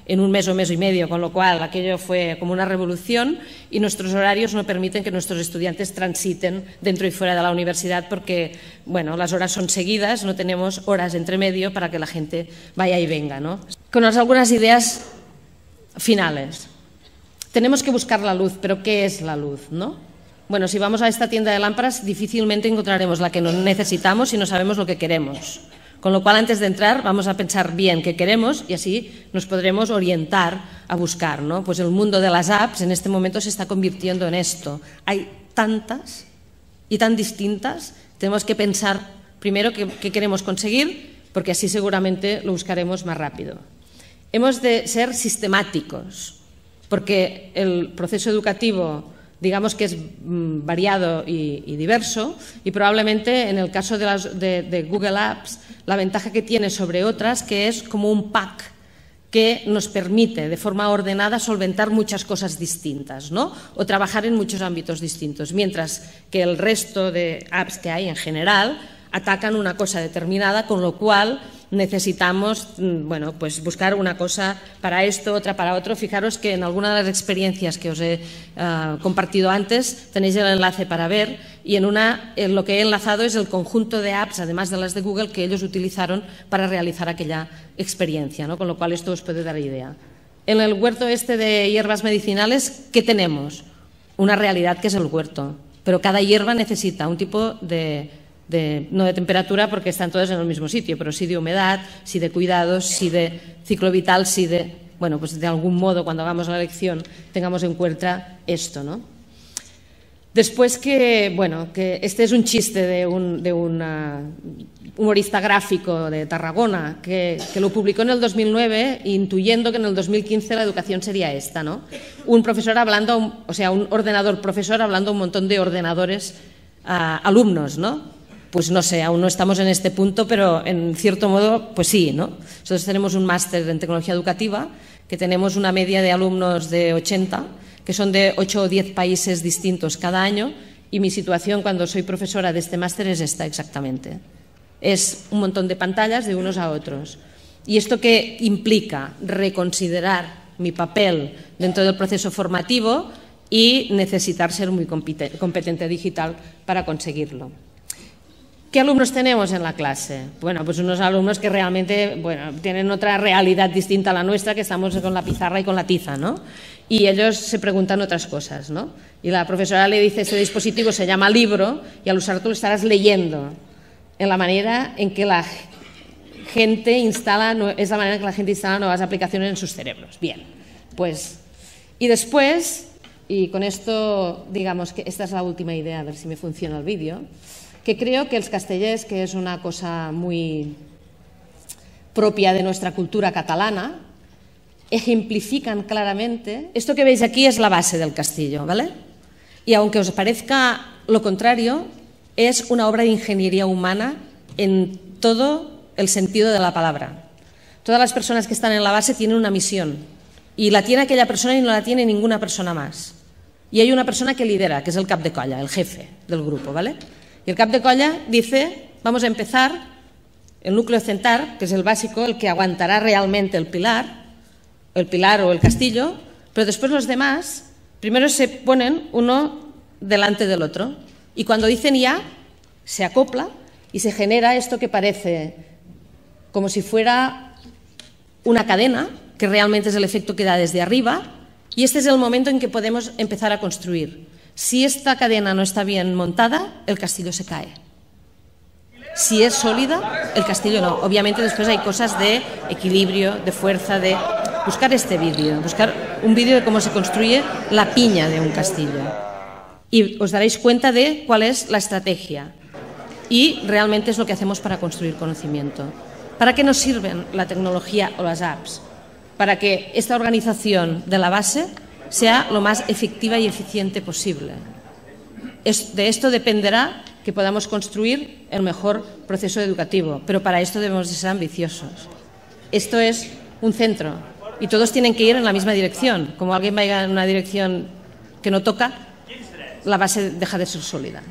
B: en un mes o mes y medio, con lo cual aquello fue como una revolución, y nuestros horarios no permiten que nuestros estudiantes transiten dentro y fuera de la universidad porque, bueno, las horas son seguidas, no tenemos horas entre medio para que la gente vaya y venga, ¿no? Con algunas ideas finales. Tenemos que buscar la luz, pero ¿qué es la luz, no? Bueno, si vamos a esta tienda de lámparas, difícilmente encontraremos la que necesitamos si no sabemos lo que queremos. Con lo cual, antes de entrar, vamos a pensar bien qué queremos y así nos podremos orientar a buscar, ¿no? Pues el mundo de las apps en este momento se está convirtiendo en esto. Hay tantas y tan distintas, tenemos que pensar primero qué queremos conseguir, porque así seguramente lo buscaremos más rápido. Hemos de ser sistemáticos, porque el proceso educativo, digamos que es variado y diverso, y probablemente en el caso de Google Apps, la ventaja que tiene sobre otras, que es como un pack que nos permite de forma ordenada solventar muchas cosas distintas, ¿no? O trabajar en muchos ámbitos distintos, mientras que el resto de apps que hay en general atacan una cosa determinada, con lo cual necesitamos, bueno, pues buscar una cosa para esto, otra para otro. Fijaros que en alguna de las experiencias que os he compartido antes tenéis el enlace para ver, y en lo que he enlazado es el conjunto de apps, además de las de Google, que ellos utilizaron para realizar aquella experiencia, ¿no? Con lo cual esto os puede dar idea. En el huerto este de hierbas medicinales, ¿qué tenemos? Una realidad que es el huerto, pero cada hierba necesita un tipo no de temperatura porque están todas en el mismo sitio, pero sí de humedad, sí de cuidados, sí de ciclo vital, sí de, bueno, pues de algún modo cuando hagamos la lección tengamos en cuenta esto, ¿no? Después que este es un chiste de un humorista gráfico de Tarragona que lo publicó en el 2009 intuyendo que en el 2015 la educación sería esta, ¿no? Un profesor hablando, un ordenador profesor hablando a un montón de ordenadores alumnos, ¿no? Pues no sé, aún no estamos en este punto, pero en cierto modo, pues sí, ¿no? Nosotros tenemos un máster en tecnología educativa, que tenemos una media de alumnos de 80, que son de 8 o 10 países distintos cada año, y mi situación cuando soy profesora de este máster es esta exactamente. Es un montón de pantallas de unos a otros. ¿Y esto qué implica? Reconsiderar mi papel dentro del proceso formativo y necesitar ser muy competente digital para conseguirlo. ¿Qué alumnos tenemos en la clase? Bueno, pues unos alumnos que realmente, tienen otra realidad distinta a la nuestra, que estamos con la pizarra y con la tiza, ¿no? Y ellos se preguntan otras cosas, ¿no? Y la profesora le dice, este dispositivo se llama libro y al usarlo lo estarás leyendo en la manera en que la gente instala nuevas aplicaciones en sus cerebros. Bien, pues, y después, y con esto, digamos que esta es la última idea, a ver si me funciona el vídeo, que creo que els castellers, que es una cosa muy propia de nuestra cultura catalana, ejemplifican claramente. Esto que veis aquí es la base del castillo, ¿vale? Y aunque os parezca lo contrario, es una obra de ingeniería humana en todo el sentido de la palabra. Todas las personas que están en la base tienen una misión, y la tiene aquella persona y no la tiene ninguna persona más. Y hay una persona que lidera, que es el cap de colla, el jefe del grupo, ¿vale? Y el cap de colla dice, vamos a empezar, el núcleo central, que es el básico, el que aguantará realmente el pilar o el castillo, pero después los demás, primero se ponen uno delante del otro, y cuando dicen ya, se acopla y se genera esto que parece como si fuera una cadena, que realmente es el efecto que da desde arriba, y este es el momento en que podemos empezar a construir. Si esta cadena no está bien montada, el castillo se cae. Si es sólida, el castillo no. Obviamente después hay cosas de equilibrio, de fuerza, de buscar este vídeo, buscar un vídeo de cómo se construye la piña de un castillo. Y os daréis cuenta de cuál es la estrategia. Y realmente es lo que hacemos para construir conocimiento. ¿Para qué nos sirven la tecnología o las apps? Para que esta organización de la base sea lo más efectiva y eficiente posible. De esto dependerá que podamos construir el mejor proceso educativo, pero para esto debemos de ser ambiciosos. Esto es un centro y todos tienen que ir en la misma dirección. Como alguien vaya en una dirección que no toca, la base deja de ser sólida.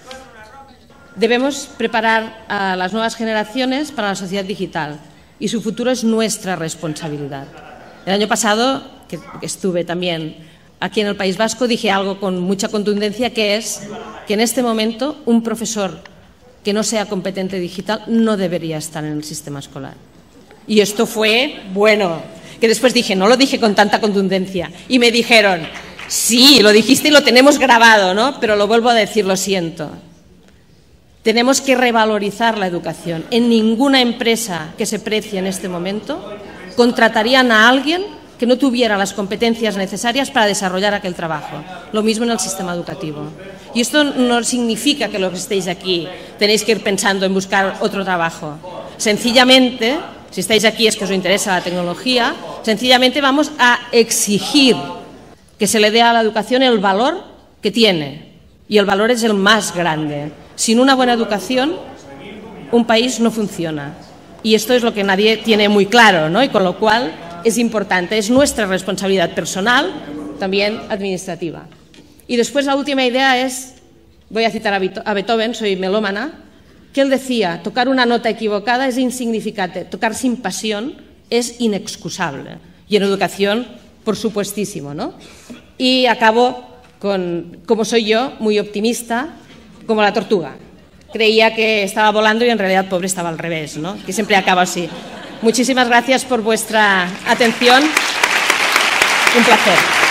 B: Debemos preparar a las nuevas generaciones para la sociedad digital y su futuro es nuestra responsabilidad. El año pasado, que estuve también aquí en el País Vasco, dije algo con mucha contundencia, que es que en este momento un profesor que no sea competente digital no debería estar en el sistema escolar. Y esto fue, bueno, que después dije, no lo dije con tanta contundencia. Y me dijeron, sí, lo dijiste y lo tenemos grabado, ¿no? Pero lo vuelvo a decir, lo siento. Tenemos que revalorizar la educación. En ninguna empresa que se precie en este momento contratarían a alguien que no tuviera las competencias necesarias para desarrollar aquel trabajo. Lo mismo en el sistema educativo. Y esto no significa que los que estéis aquí tenéis que ir pensando en buscar otro trabajo. Sencillamente, si estáis aquí es que os interesa la tecnología, sencillamente vamos a exigir que se le dé a la educación el valor que tiene. Y el valor es el más grande. Sin una buena educación, un país no funciona. Y esto es lo que nadie tiene muy claro, ¿no? Y con lo cual es importante, es nuestra responsabilidad personal, también administrativa. Y después la última idea es, voy a citar a Beethoven, soy melómana, que él decía, tocar una nota equivocada es insignificante, tocar sin pasión es inexcusable. Y en educación, por supuestísimo, ¿no? Y acabo con, como soy yo, muy optimista, como la tortuga. Creía que estaba volando y en realidad pobre estaba al revés, ¿no? Que siempre acaba así. Muchísimas gracias por vuestra atención. Un placer.